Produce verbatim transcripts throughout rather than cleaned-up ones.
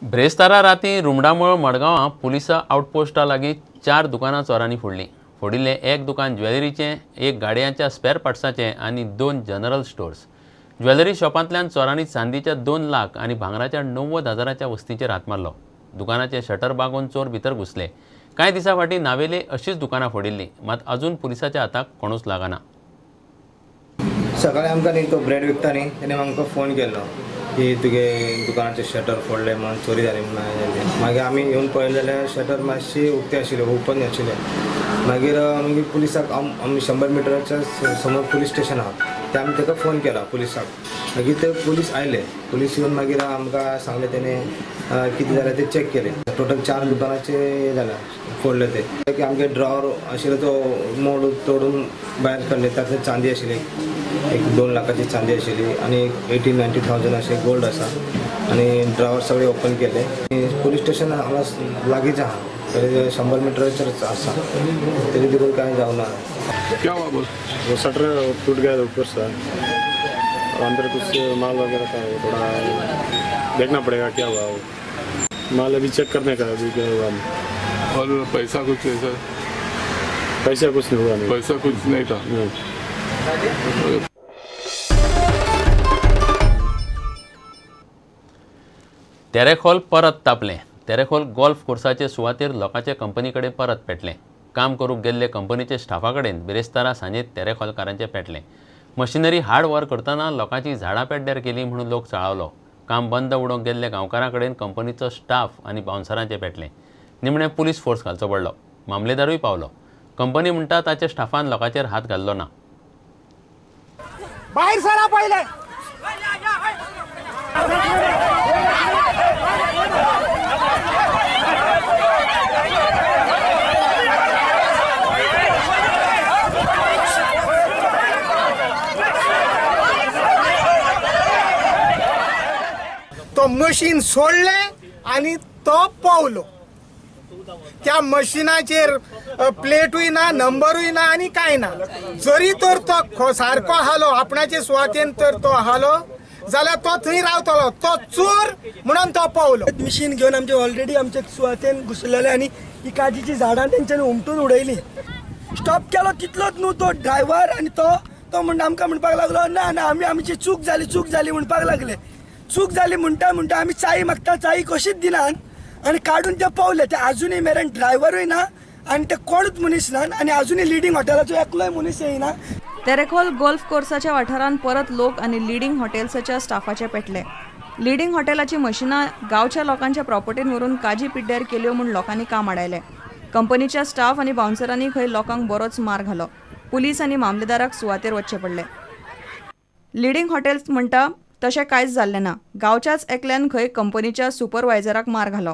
ब्रेस्तारा राती रुमडामळ मडगांव पुलिस आउटपोस्टा लागीं चार दुकानां चोरांनी फोडली। फोडिल्ले एक दुकान ज्वेलरीचें, एक गाडयांच्या स्पेर पार्ट्साचें आनी दोन जनरल स्टोर्स। ज्वेलरी शॉपांतल्यान चोरांनी चांदीच्या दोन लाख आनी भांगराच्या णव्वद हजाराच्या वस्तींचेर हात मारलो। दुकानाचे शटर बागोवन चोर भितर घुसले। कांय दिसां फाटीं नावेले अशीच दुकानां फोडिल्लीं, मात अजून पुलिसाच्या हाताक कोणूच लागना। सकाळी आमकां न्ही तो ब्रेड विकता न्ही तेणें आमकां फोन केल्लो की तुगे दुकानाचे शटर फोडले म्हणून चोरी जाली म्हणून। मागीर आमी येवन पळयलें जाल्यार शटर मातशी उक्ते आशिल्ले, ओपन आशिल्ले। मागीर आमी पुलिसाक आमी शंबर मिटराच्या समोर पुलीस स्टेशन आहा ते आमी ताका फोन केला पुलिसाक। मागीर ते पुलीस आयले, पुलीस येवन मागीर आमकां सांगलें तेणें कितें जालें तें चॅक केलें। टोटल चार दुकानाचे हे जालें फोडले ते की आमगे ड्रॉवर आशिल्लो तो मोड तोडून भायर काडले, तातूंत चांदी आशिल्ली एक दोन लाखाची चांदी आशिल्ली आनी एटी नायन्टी थावजंड अशें गोल्ड आसा आनी ड्रॉवर सगळे ओपन केले। पुलीस स्टेशन हांगा लागींच आहा, तरी शंबर मिटराचेर आसा, तरी देखून कांय जावना। क्या हुआ बोल? वो शटर टूट गया ऊपर से, अंदर कुछ माल वगैरह था, थोड़ा देखना पड़ेगा क्या हुआ। माल अभी चेक करने का अभी क्या हुआ। और पैसा कुछ ऐसा? पैसा कुछ नहीं हुआ। नहीं पैसा कुछ नहीं था। नहीं। तेरेखोल परत तापले। तेरेखोल गोल्फ कोर्साचे सुवातेर लोकांचे कंपनी कडेन परत पेटले। काम करूंक गेल्ले कंपनीचे स्टाफा कडेन बिरेस्तारा सांजे तेरेखोलकारांचे पेटले। मशिनरी हार्ड वर करतना लोकांची झाडां पेड्ड्यार केली म्हणून लोक चाळवलो। काम बंद उडोवंक गेल्ले गांवकारां कडेन कंपनीचो स्टाफ आनी बाउन्सरांचे पेटले। निमणे पुलीस फोर्स घालचो पडलो, मामलेदारूय पावलो। कंपनी म्हणटा ताच्या स्टाफान लोकांचेर हात घाल्लो ना। बाहेर सरा पहिले तो मशीन सोडले आणि तो पावलो। त्या मशीनाचेर प्लेटूय ना, नंबरूय ना आणि काय ना। जरी तर तो सारको आहालो आपणाचे सुवातेन तर तो आहालो जाल्यार तो थंय रावतलो, तो चोर म्हणून तो पावलो। मशीन घेऊन आमचे ऑलरेडी आमच्या सुवातेन घुसलेले आणि ही काजीची झाडां तेंच्यानी उमटून उडयली। स्टॉप केलो तितलोच न्हू तो ड्रायव्हर आणि तो तो म्हणटा आमकां म्हणपाक लागलो ना ना आमी आमची चूक जाली चूक जाली म्हणपाक लागले। चूक जाली म्हणटा म्हणटा आमी चाई मागता चाई कशीच दिनात आणि काढून ते पावले। ते अजूनही मेरेन ड्रायव्हरूय ना आणि ते कोणूच मनीस ना आणि अजूनही लिडिंग हॉटेलाचो एकलोय मनीस येयना। तेरेखोल गोल्फ कोर्साच्या वाठारांत परत लोक आणि लिडिंग हॉटेल्सच्या स्टाफाचे पेटले। लिडिंग हॉटेलाची मशिनां गांवच्या लोकांच्या प्रॉपर्टीन व्हरून काजी पिड्ड्यार केल्यो म्हूण लोकांनी काम आडायले। कंपनीच्या स्टाफ आणि बाउन्सरांनी खंय लोकांक बरोच मार घालो। पुलीस आणि मामलेदाराक सुवातेर वचचे पडले। लिडिंग हॉटेल्स म्हणटा तशें कांयच जाल्लें ना। गांवच्याच एकल्यान खंय कंपनीच्या सुपरवायझराक मार घालो।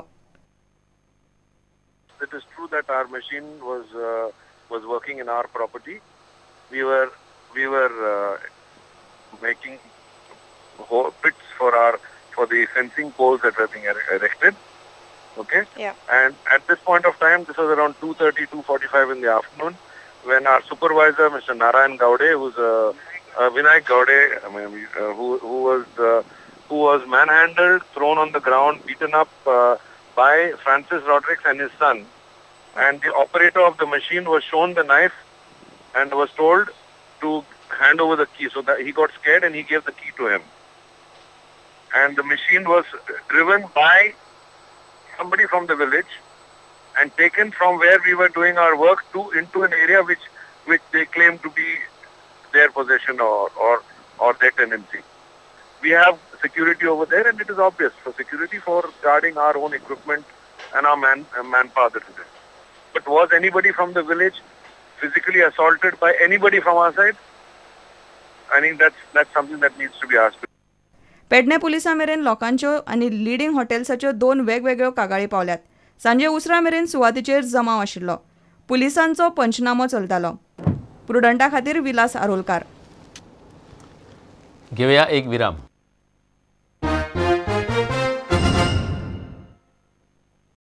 It is true that our machine was uh, was working in our property. We were we were uh, making pits for our for the fencing poles that were being erected. Okay. Yeah. And at this point of time, this was around two thirty, two forty-five in the afternoon, when our supervisor, Mister Narayan Gowde, who's a uh, Vinayak Gowde, I mean, uh, who who was uh, who was manhandled, thrown on the ground, beaten up uh, by Francis Rodriguez and his son. And the operator of the machine was shown the knife and was told to hand over the key. So that he got scared and he gave the key to him. And the machine was driven by somebody from the village and taken from where we were doing our work to into an area which which they claim to be their possession or or or their tenancy. We have security over there, and it is obvious for security for guarding our own equipment and our man uh, manpower that is there. But was anybody from the village physically assaulted by anybody from our side? I think that's that's something that needs to be asked. Pedne पुलिसां मेरेन लोकांच्यो आनी leading हॉटेल्साच्यो दोन वेगवेगळ्यो कागाळी पावल्यात। सांजे उसरा मेरेन सुवातीचेर जमाव आशिल्लो। पुलिसांचो पंचनामो चलतालो। प्रुडंटा खातीर विलास आरोलकार। घेवया एक विराम।